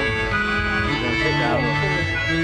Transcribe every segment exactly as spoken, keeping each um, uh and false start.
Don't sit down.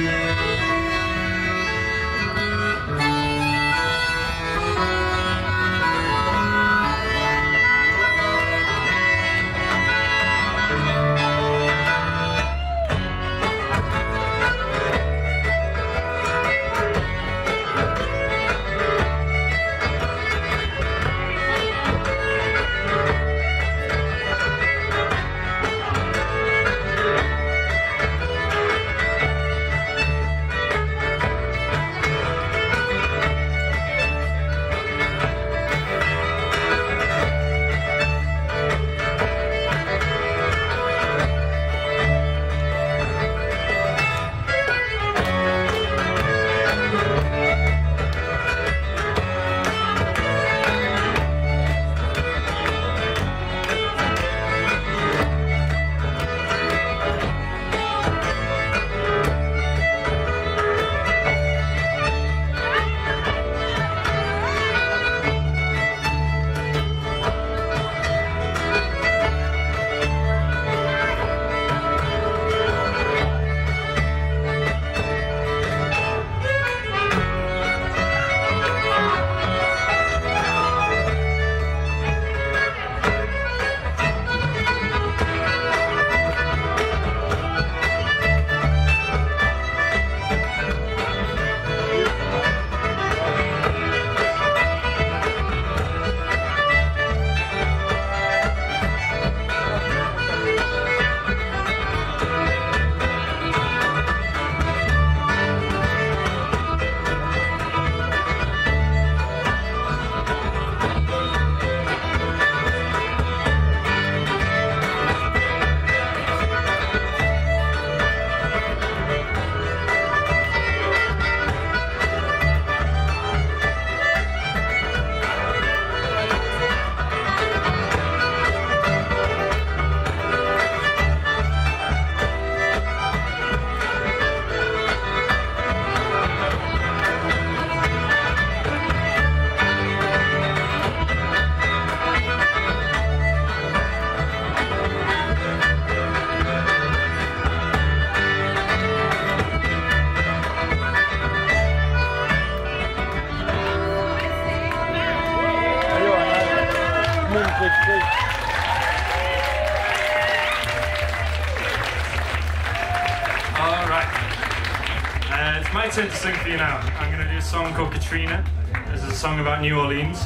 It's my turn to sing for you now. I'm going to do a song called Katrina. This is a song about New Orleans.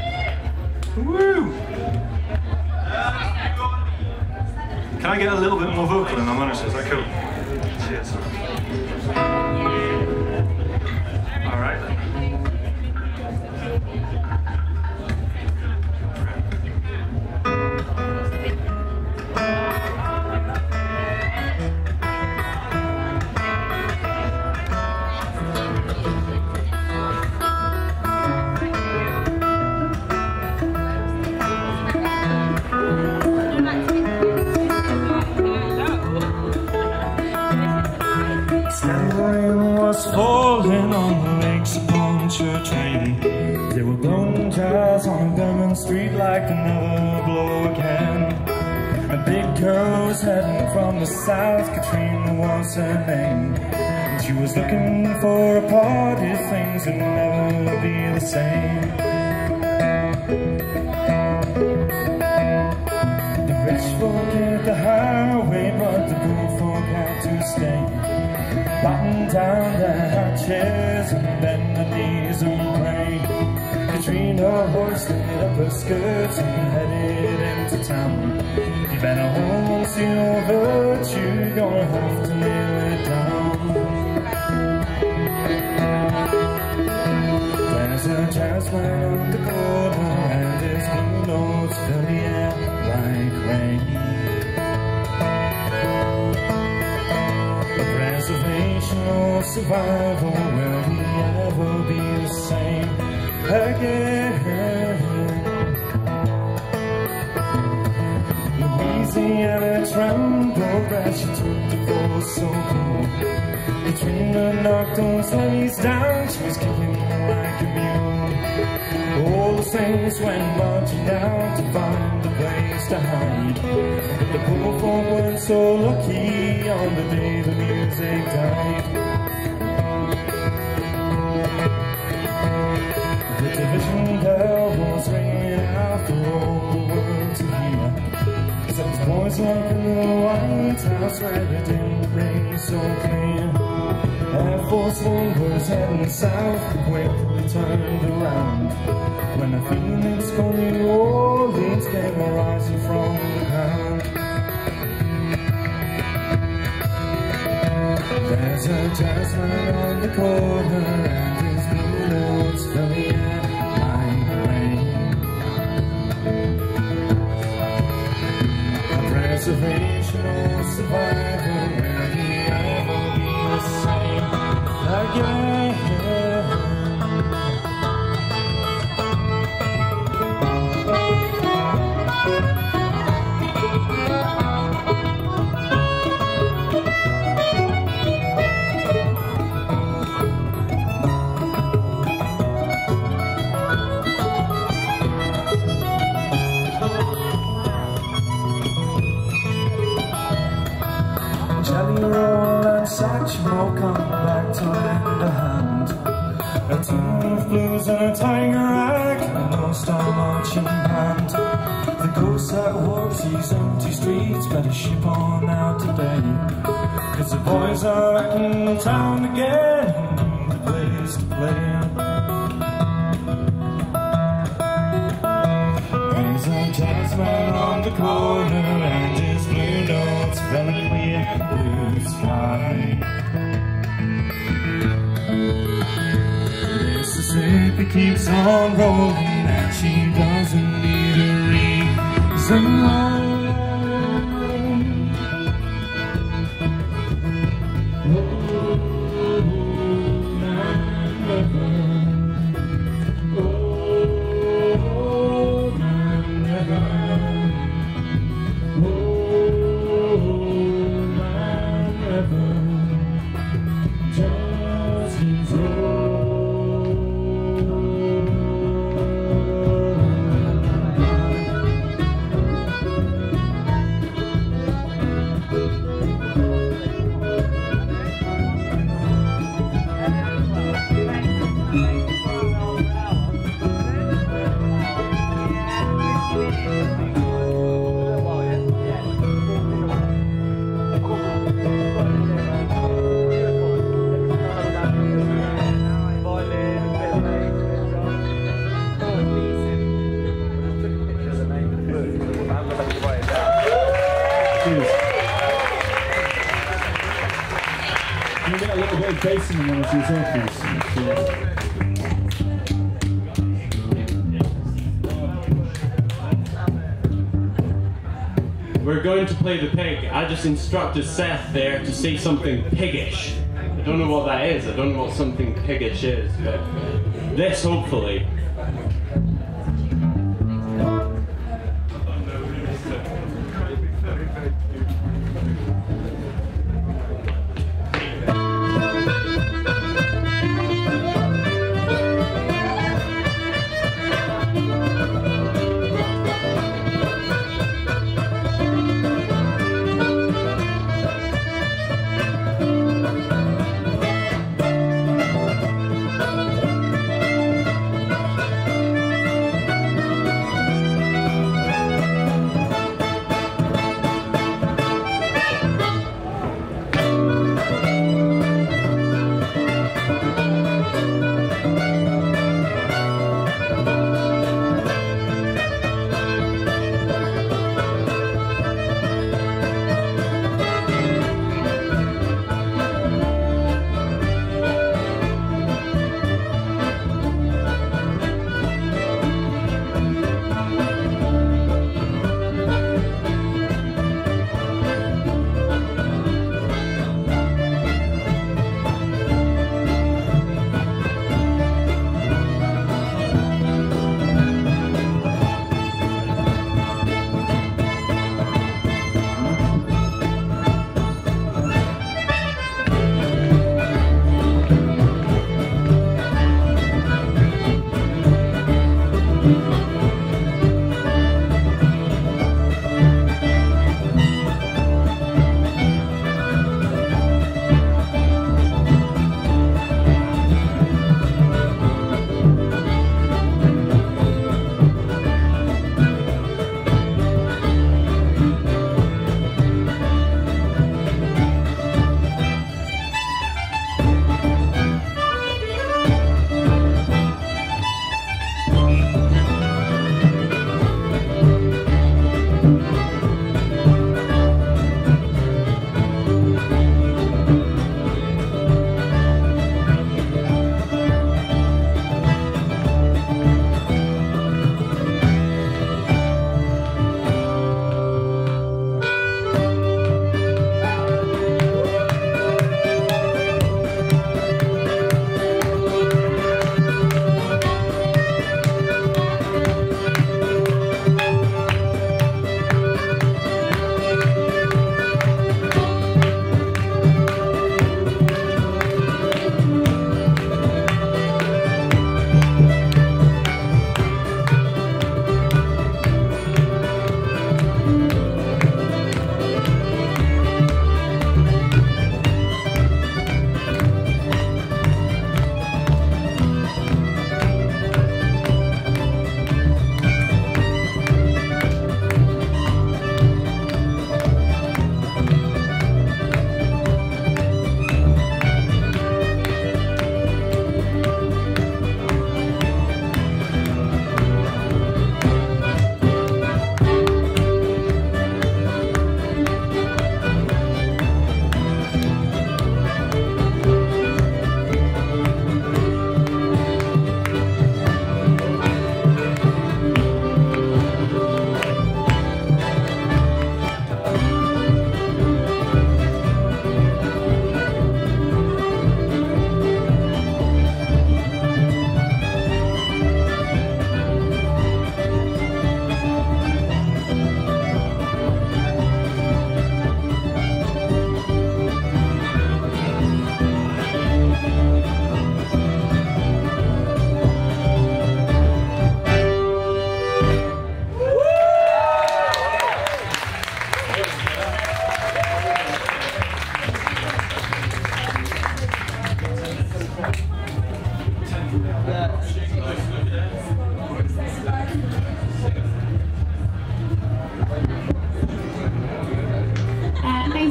Woo! Can I get a little bit more vocal in I'm honest? Is that cool? Cheers. Alright then. Falling on the lakes upon church lane. They were blowing jazz on a Durban street like the never blow again. A big girl was heading from the south, Katrina was her name. And she was looking for a party, things would never be the same. The rich folk hit the highway, but the poor folk had to stay. Button down their hatches and bend the knees and pray. Katrina hoisted up her skirts and headed into town. You better hold on to your virtue, gonna have to nail it down. There's a jazz man on the corner and his blue notes fill the air like rain. Preservation or survival, will he ever be the same again? Louisiana trembled as she took the force so cold. Katrina knocked those levees down, she was kicking like a mule. All the saints went marching down to find a place to hide. The poor folk weren't so lucky on the day the music died. The division bell was ringing out for all the world to hear. Those boys walking in the White House where it didn't rain so clear. Air Force One was heading south, quickly turned around when a Phoenix from New Orleans came rising from the ground. There's a jazzman on the corner and his blue notes fill the air like rain. Preservational survival, will he ever be the same again? Jelly roll and Satchmo come back to lend a hand. A tune of blues and a tiger act, and no star marching band. The ghost that walks these empty streets better ship on out today, 'cause the boys are back in town again, the place to play. There's a jazzman on the corner and his blue notes filling clear blue sky. Mississippi keeps on rolling and she doesn't need a reason why. Can you get a little bit of bass in one of these vocals? We're going to play the pig. I just instructed Seth there to say something piggish. I don't know what that is. I don't know what something piggish is, but this hopefully.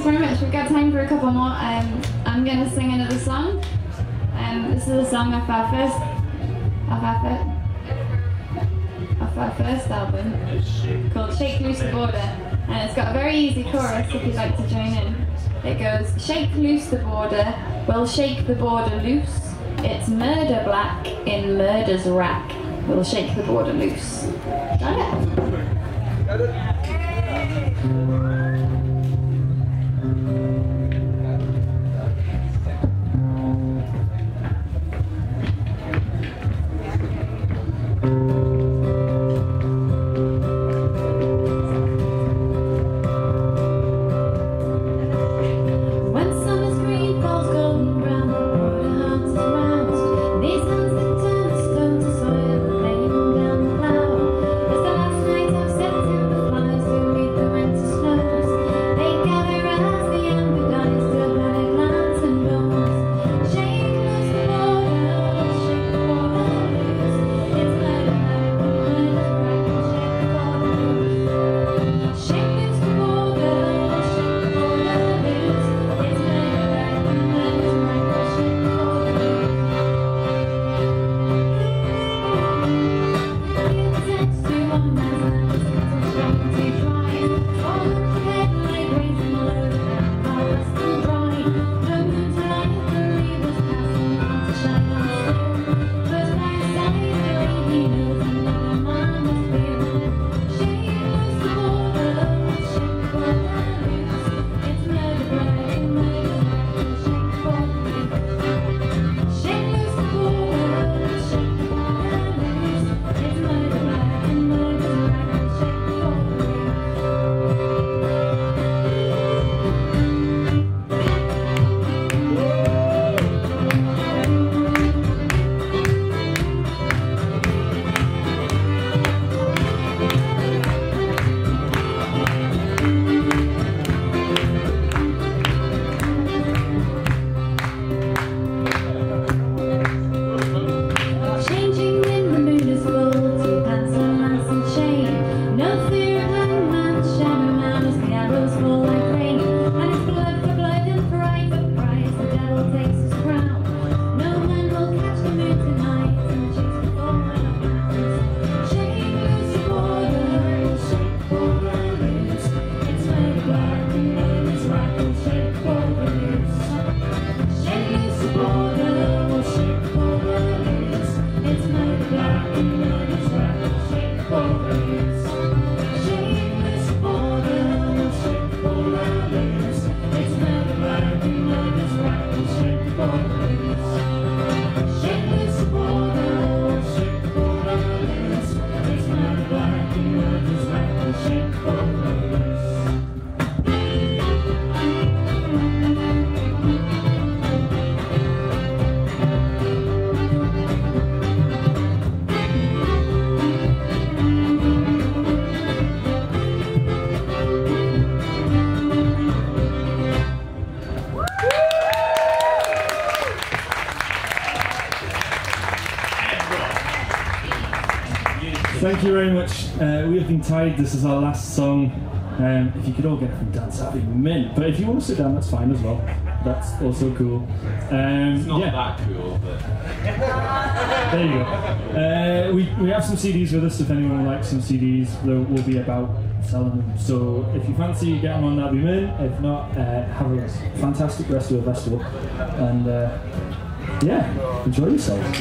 very much. We've got time for a couple more. Um, I'm going to sing another song. Um, this is a song off our first, off our first, off our first album called Shake Loose the Border, and it's got a very easy chorus if you'd like to join in. It goes, shake loose the border, we'll shake the border loose. It's murder black in murder's rack. We'll shake the border loose. Got it? Got it. Thank you very much. Uh, we have been Tyde. This is our last song. Um, if you could all get up and dance, that'd be mint. But if you want to sit down, that's fine as well. That's also cool. Um, it's not yeah. that cool, but... There you go. Uh, we, we have some C Ds with us. If anyone would like some C Ds, there will be about selling them. So if you fancy getting on, that'd be mint. If not, uh, have a fantastic rest of the festival. And uh, yeah, enjoy yourselves.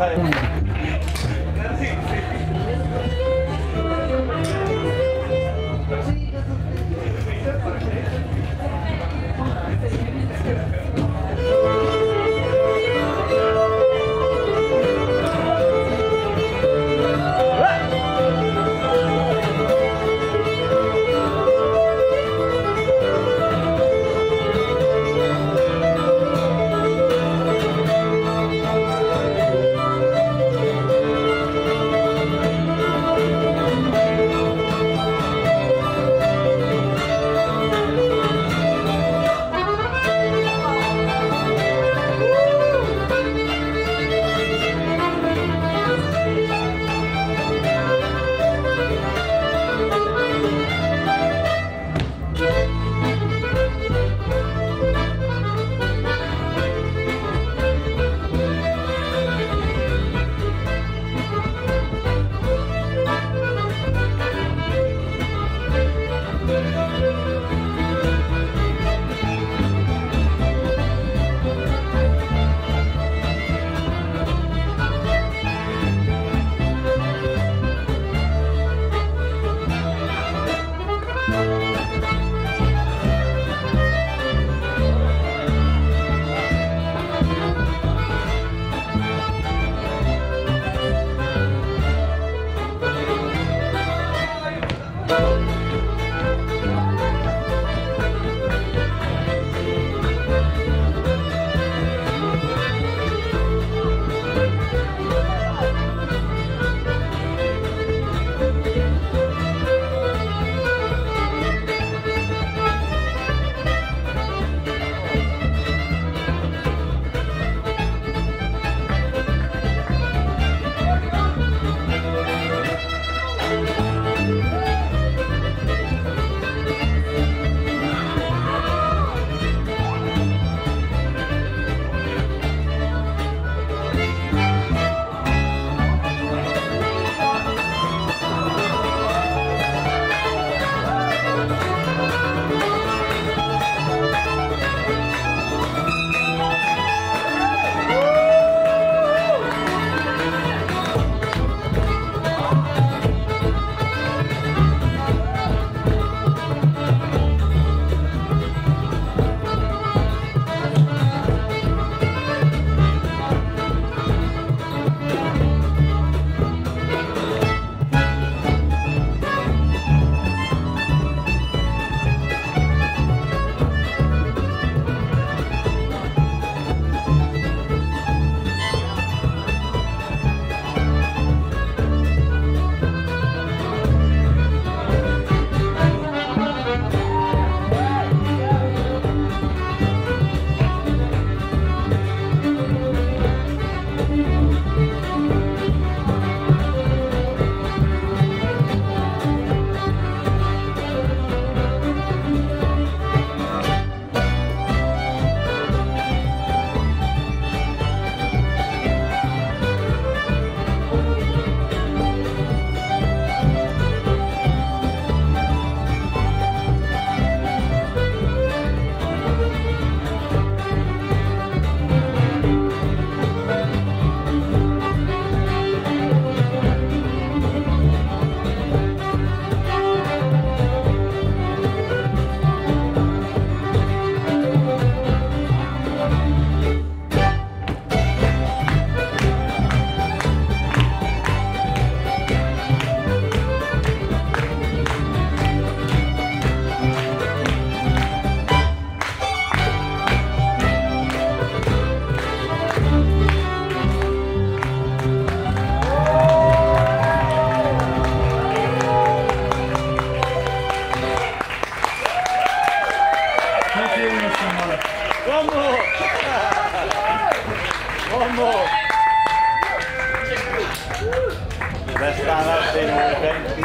Best time I've seen all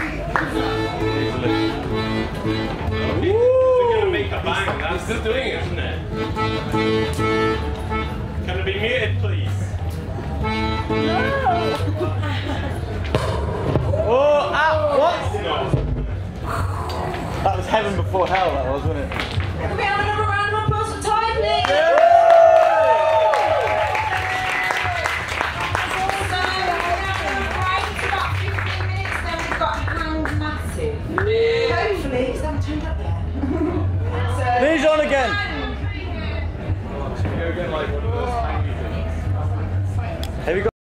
day. We're going to make a bang. That's still doing it, isn't it? Can it be muted, please? No! Oh, ah, what? No. That was heaven before hell, that was, wasn't it? Can we have another round of applause for Tyde, please? Yeah! So on again. Have you got